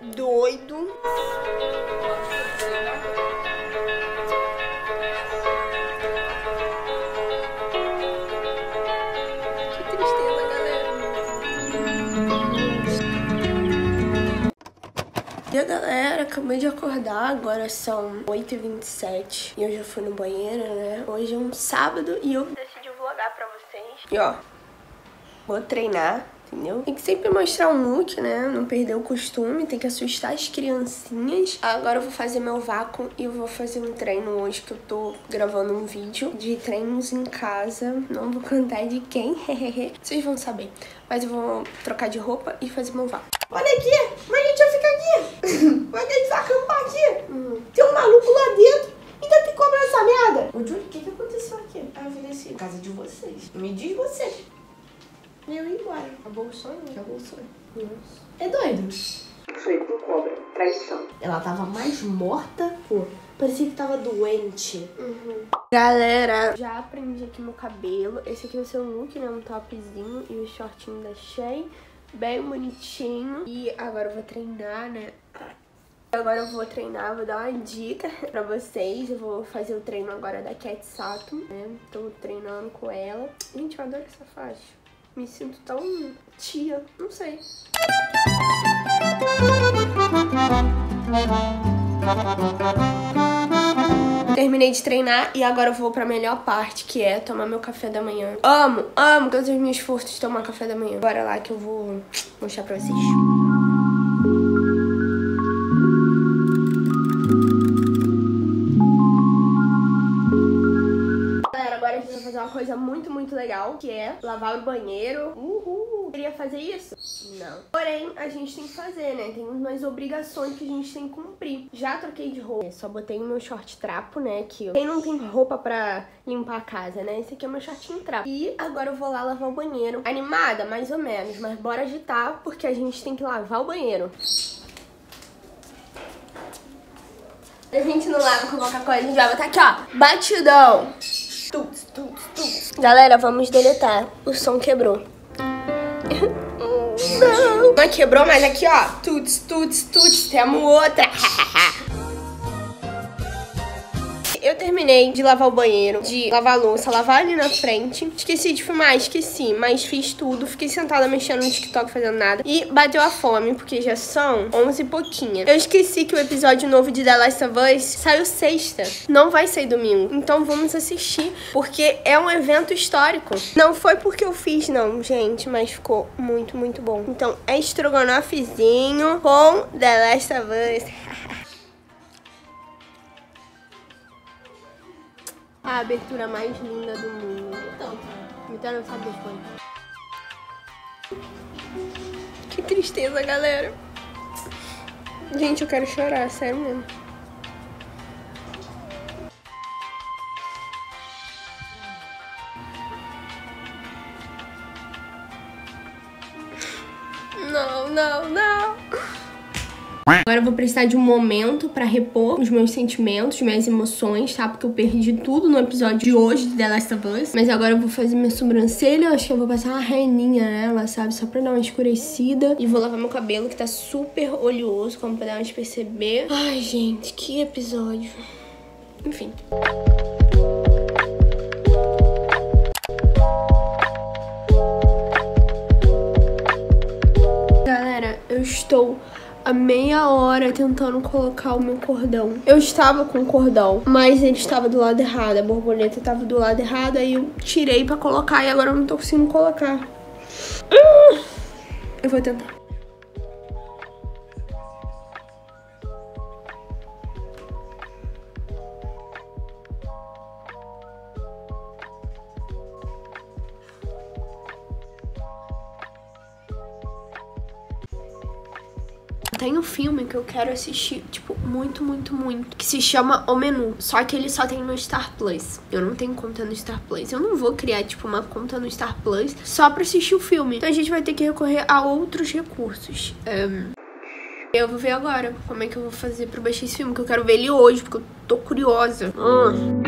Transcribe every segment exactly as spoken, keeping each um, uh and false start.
doido. Que tristeza, galera. E a galera, acabei de acordar, agora são oito e vinte e sete e eu já fui no banheiro, né? Hoje é um sábado e eu decidi vlogar pra vocês. E ó, vou treinar, entendeu? Tem que sempre mostrar um look, né? Não perder o costume, tem que assustar as criancinhas. Agora eu vou fazer meu vácuo e eu vou fazer um treino hoje, que eu tô gravando um vídeo de treinos em casa. Não vou contar de quem, vocês vão saber. Mas eu vou trocar de roupa e fazer meu vácuo. Olha aqui, mas a gente vai ficar aqui. Vai ter que acampar aqui. Hum. Tem um maluco lá dentro. Ainda tem que cobrar essa merda. Ô, Júlio, o que que aconteceu aqui? Ah, eu falei assim, casa de vocês. Me diz vocês. E eu ia embora. Acabou o sonho? Acabou o sonho. Nossa. É doido. Foi por cobra. Traição. Ela tava mais morta, pô. Parecia que tava doente. Uhum. Galera, já aprendi aqui meu cabelo. Esse aqui vai ser um look, né? Um topzinho e o shortinho da Shein. Bem bonitinho. E agora eu vou treinar, né? Agora eu vou treinar, vou dar uma dica pra vocês. Eu vou fazer o treino agora da Cat Sato, né? Tô treinando com ela. Gente, eu adoro essa faixa. Me sinto tão tia, não sei. Terminei de treinar e agora eu vou pra melhor parte, que é tomar meu café da manhã. Amo, amo todos os meus esforços de tomar café da manhã. Bora lá que eu vou mostrar pra vocês. Galera, agora a gente vai fazer uma coisa muito, muito legal, que é lavar o banheiro. Uhul! Queria fazer isso? Não. Porém, a gente tem que fazer, né? Tem umas obrigações que a gente tem que cumprir. Já troquei de roupa. Só botei o meu short trapo, né? Que quem não tem roupa pra limpar a casa, né? Esse aqui é o meu shortinho trapo. E agora eu vou lá lavar o banheiro. Animada, mais ou menos. Mas bora agitar, porque a gente tem que lavar o banheiro. A gente não lava com Coca-Cola, a gente vai botar aqui, ó. Batidão. Tuts, tuts, tuts. Galera, vamos deletar. O som quebrou. Não. Não quebrou, mas aqui, ó. Tuts, tuts, tuts. Temos outra. Eu terminei de lavar o banheiro, de lavar a louça, lavar ali na frente. Esqueci de filmar, esqueci, mas fiz tudo. Fiquei sentada mexendo no TikTok, fazendo nada. E bateu a fome, porque já são onze e pouquinha. Eu esqueci que o episódio novo de The Last of Us saiu sexta. Não vai sair domingo. Então vamos assistir, porque é um evento histórico. Não foi porque eu fiz, não, gente, mas ficou muito, muito bom. Então é estrogonofezinho com The Last of Us. A abertura mais linda do mundo. Então, então não sabe depois. Que tristeza, galera. Gente, eu quero chorar, sério mesmo. Não, não, não. Agora eu vou precisar de um momento pra repor os meus sentimentos, minhas emoções, tá? Porque eu perdi tudo no episódio de hoje de The Last of Us. Mas agora eu vou fazer minha sobrancelha. Acho que eu vou passar uma reninha nela, sabe? Só pra dar uma escurecida. E vou lavar meu cabelo, que tá super oleoso, como podemos perceber. Ai, gente, que episódio. Enfim. Galera, eu estou há meia hora tentando colocar o meu cordão. Eu estava com o cordão, mas ele estava do lado errado. A borboleta estava do lado errado, aí eu tirei pra colocar e agora eu não tô conseguindo colocar. Eu vou tentar. Tem um filme que eu quero assistir, tipo, muito, muito, muito, que se chama O Menu. Só que ele só tem no Star Plus. Eu não tenho conta no Star Plus. Eu não vou criar, tipo, uma conta no Star Plus só pra assistir o filme. Então a gente vai ter que recorrer a outros recursos. Um, eu vou ver agora como é que eu vou fazer pra baixar esse filme, que eu quero ver ele hoje, porque eu tô curiosa. Hum.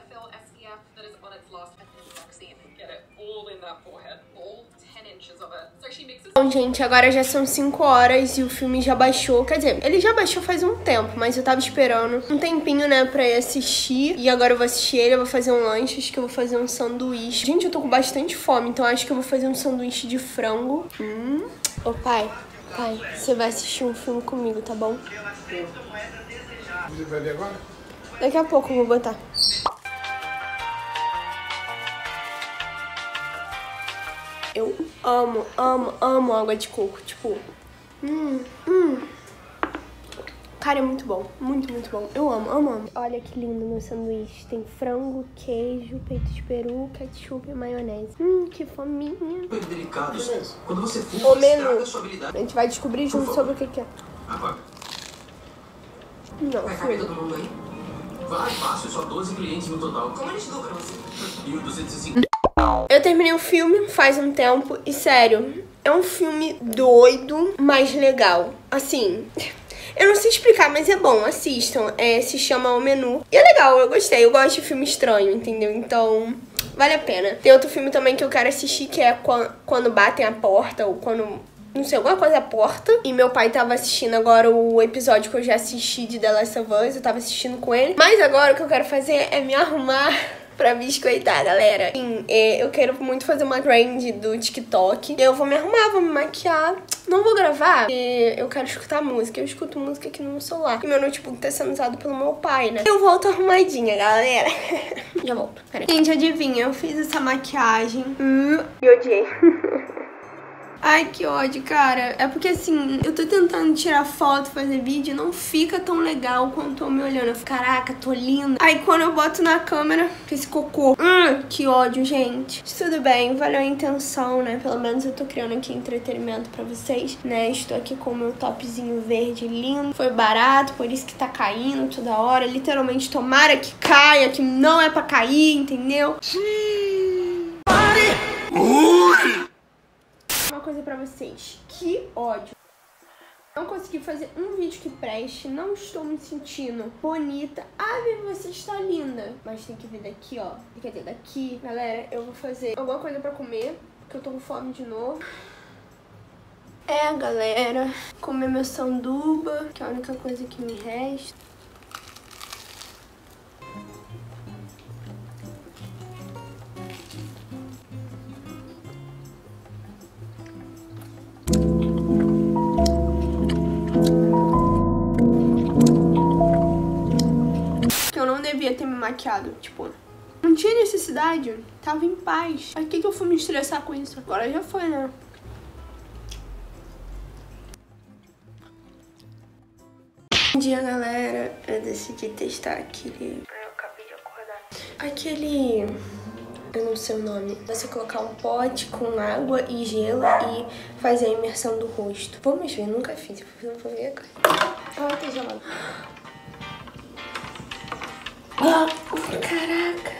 Bom, gente, agora já são cinco horas e o filme já baixou. Quer dizer, ele já baixou faz um tempo, mas eu tava esperando um tempinho, né, pra ir assistir. E agora eu vou assistir ele, eu vou fazer um lanche, acho que eu vou fazer um sanduíche. Gente, eu tô com bastante fome, então acho que eu vou fazer um sanduíche de frango. Hum. Ô, pai, pai, você vai assistir um filme comigo, tá bom? Você vai ver agora? Daqui a pouco eu vou botar. Eu amo, amo, amo água de coco. Tipo, hum, hum. Cara, é muito bom. Muito, muito bom. Eu amo, amo, amo. Olha que lindo meu sanduíche. Tem frango, queijo, peito de peru, ketchup e maionese. Hum, que fominha. Delicados. Quando você fuma, O menu. a A gente vai descobrir junto sobre o que que é. Agora. Não, Vai caber todo mundo aí? Vai, fácil. Só doze clientes no total. Como eles lucram assim? mil duzentos e cinquenta. Eu terminei o filme faz um tempo e, sério, é um filme doido, mas legal. Assim, eu não sei explicar, mas é bom, assistam. É, se chama O Menu. E é legal, eu gostei. Eu gosto de filme estranho, entendeu? Então, vale a pena. Tem outro filme também que eu quero assistir, que é Quando Batem a Porta, ou quando... Não sei, alguma coisa à porta. E meu pai tava assistindo agora o episódio que eu já assisti de The Last of Us. Eu tava assistindo com ele. Mas agora o que eu quero fazer é me arrumar pra biscoitar, galera. Sim, eu quero muito fazer uma trend do TikTok. Eu vou me arrumar, vou me maquiar. Não vou gravar, porque eu quero escutar música. Eu escuto música aqui no meu celular. E meu notebook tá sendo usado pelo meu pai, né? Eu volto arrumadinha, galera. Já volto. Pera aí. Gente, adivinha? Eu fiz essa maquiagem. Hum, e odiei. Ai, que ódio, cara. É porque, assim, eu tô tentando tirar foto, fazer vídeo, não fica tão legal quanto eu me olhando. Eu fico, caraca, tô linda. Aí, quando eu boto na câmera, fica esse cocô. Hum, que ódio, gente. Mas tudo bem, valeu a intenção, né? Pelo menos eu tô criando aqui entretenimento pra vocês, né? Estou aqui com o meu topzinho verde lindo. Foi barato, por isso que tá caindo toda hora. Literalmente, tomara que caia, que não é pra cair, entendeu? Uma coisa pra vocês, que ódio. Não consegui fazer um vídeo que preste, não estou me sentindo bonita. Ave, você está linda. Mas tem que vir daqui, ó. Tem que vir daqui. Galera, eu vou fazer alguma coisa pra comer, porque eu tô com fome de novo. É, galera, comer meu sanduba, que é a única coisa que me resta. Eu não devia ter me maquiado, tipo, não tinha necessidade, tava em paz. Aí que que eu fui me estressar com isso? Agora já foi, né? Bom dia, galera. Eu decidi testar aquele... Eu acabei de acordar. Aquele... Eu não sei o nome. Você colocar um pote com água e gelo e fazer a imersão do rosto. Vamos ver, nunca fiz. Eu vou ver agora. Ah, tá gelado. Ah, caraca.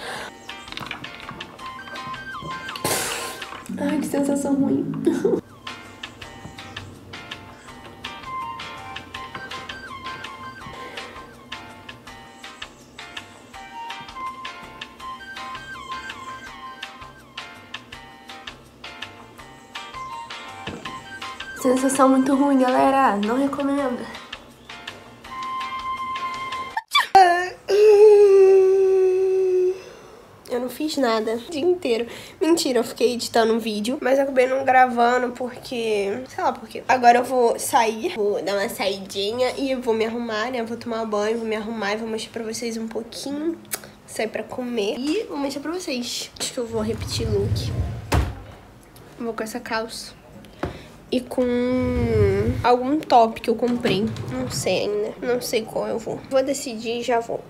Ai, que sensação ruim. Sensação muito ruim, galera. Não recomendo. Eu não fiz nada o dia inteiro. Mentira, eu fiquei editando um vídeo, mas eu acabei não gravando porque... Sei lá por quê. Agora eu vou sair, vou dar uma saidinha e vou me arrumar, né? Vou tomar banho, vou me arrumar e vou mostrar pra vocês um pouquinho. Sair pra comer e vou mostrar pra vocês. Acho que eu vou repetir look. Vou com essa calça. E com algum top que eu comprei. Não sei ainda. Não sei qual eu vou. Vou decidir e já vou.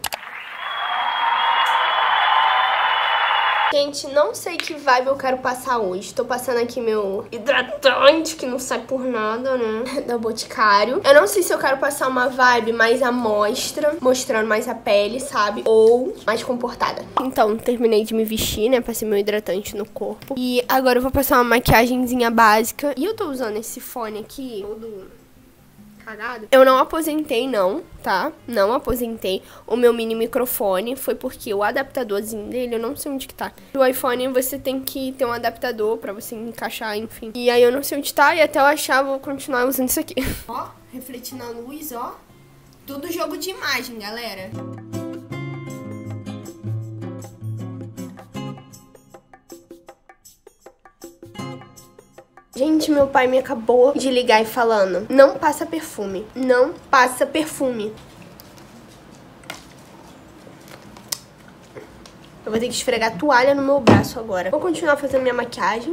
Gente, não sei que vibe eu quero passar hoje. Tô passando aqui meu hidratante, que não sai por nada, né? Da Boticário. Eu não sei se eu quero passar uma vibe mais à mostra, mostrando mais a pele, sabe? Ou mais comportada. Então, terminei de me vestir, né? Passei meu hidratante no corpo. E agora eu vou passar uma maquiagenzinha básica. E eu tô usando esse fone aqui, todo cagada. Eu não aposentei, não, tá? Não aposentei o meu mini microfone. Foi porque o adaptadorzinho dele, eu não sei onde que tá. No iPhone você tem que ter um adaptador pra você encaixar, enfim. E aí eu não sei onde tá e até eu achar, vou continuar usando isso aqui. Ó, refletindo a luz, ó. Tudo jogo de imagem, galera. Gente, meu pai me acabou de ligar e falando: não passa perfume, não passa perfume. Eu vou ter que esfregar a toalha no meu braço agora. Vou continuar fazendo minha maquiagem.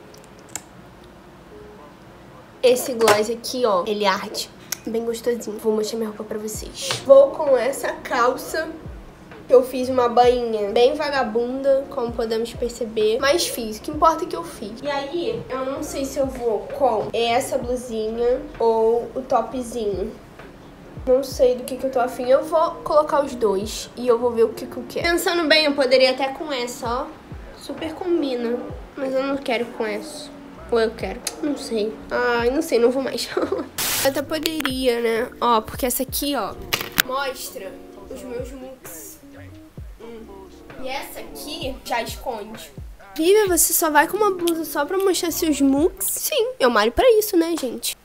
Esse gloss aqui, ó, ele arde. Bem gostosinho. Vou mostrar minha roupa pra vocês. Vou com essa calça. Eu fiz uma bainha bem vagabunda, como podemos perceber. Mas fiz, o que importa é que eu fiz. E aí, eu não sei se eu vou com essa blusinha ou o topzinho. Não sei do que que eu tô afim. Eu vou colocar os dois e eu vou ver o que que eu quero. Pensando bem, eu poderia até com essa, ó. Super combina. Mas eu não quero com essa. Ou eu quero? Não sei. Ai, não sei, não vou mais. Eu até poderia, né? Ó, porque essa aqui, ó, mostra os meus looks. E essa aqui já esconde. Vivian, você só vai com uma blusa só pra mostrar seus looks? Sim, eu malho pra isso, né, gente?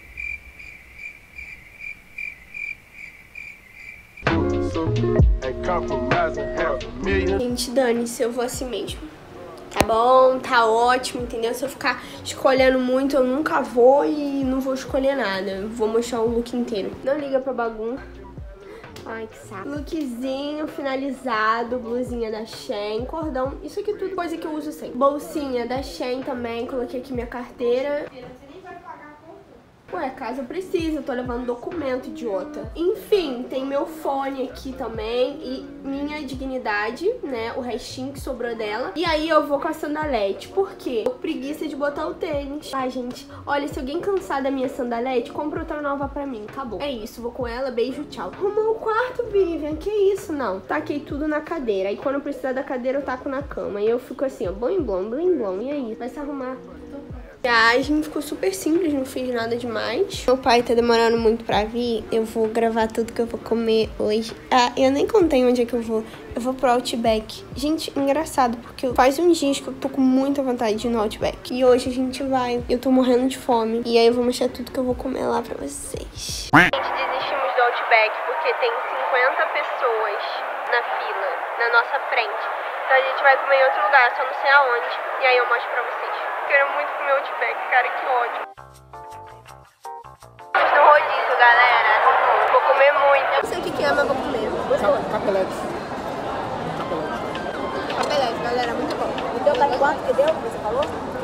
Gente, dane-se, eu vou assim mesmo. Tá bom, tá ótimo, entendeu? Se eu ficar escolhendo muito, eu nunca vou e não vou escolher nada. Eu vou mostrar o look inteiro. Não liga pra bagunça. Ai, que saco. Lookzinho finalizado, blusinha da Shein, cordão. Isso aqui tudo coisa que eu uso sempre. Bolsinha da Shein também, coloquei aqui minha carteira. Ué, caso eu precise, eu tô levando documento, idiota. Enfim, tem meu fone aqui também e minha dignidade, né, o restinho que sobrou dela. E aí eu vou com a sandalete, por quê? Eu preguiça de botar o tênis. Ai, gente, olha, se alguém cansar da minha sandalete, compra outra nova pra mim, acabou. É isso, vou com ela, beijo, tchau. Arrumou o quarto, Vivian, que isso? Não, taquei tudo na cadeira. Aí quando eu precisar da cadeira, eu taco na cama. E eu fico assim, ó, blim, blom, blim, blom. E aí, vai se arrumar. A viagem ficou super simples, não fiz nada demais. Meu pai tá demorando muito pra vir. Eu vou gravar tudo que eu vou comer hoje. Ah, eu nem contei onde é que eu vou. Eu vou pro Outback. Gente, engraçado, porque faz uns dias que eu tô com muita vontade de ir no Outback. E hoje a gente vai. Eu tô morrendo de fome. E aí eu vou mostrar tudo que eu vou comer lá pra vocês. Gente, desistimos do Outback porque tem cinquenta pessoas na fila, na nossa frente. Então a gente vai comer em outro lugar, só não sei aonde. E aí eu mostro pra vocês. Quero muito comer o Outback, cara, que ódio. Estamos no rodízio, galera. Vou comer muito. Eu não sei o que que é, mas vou comer. Capelete. Capelete, galera, muito bom. Então tá quanto que deu que você falou?